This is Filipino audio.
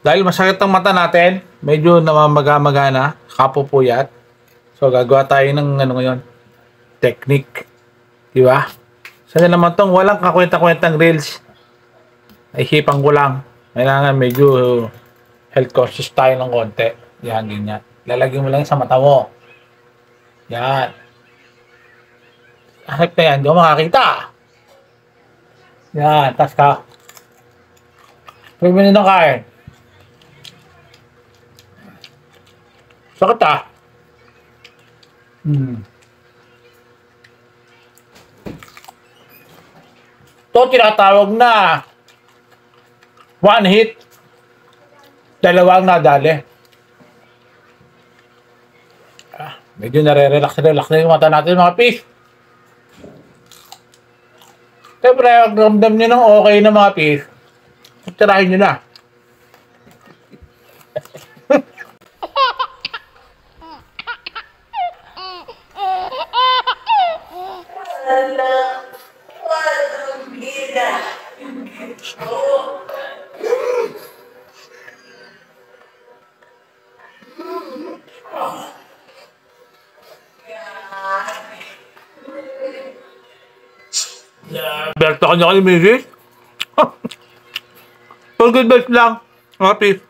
Dahil masakit ang mata natin, medyo namamaga-maga na, kapupuyat. So, gagawa tayo ng ano ngayon, technique. Di ba? Sana naman tong walang kakwenta-kwentang reels. Ay hipang ko lang. Kailangan medyo health conscious tayo ng konti. Yan, ganyan. Lalagyan mo lang sa mata mo. Yan. Ahip na yan, di ko makakita. Yan, tas ka. Pwede na kain. Sakit ah. Ito tinatawag na one hit. Dalawang nadali. Medyo nare-relax na yung mata natin mga pis. Siyempre, ramdam nyo ng okay na mga pis. Tirahin nyo na. Berto ka niya kayo, Mrs. For good vibes lang. Mga peace.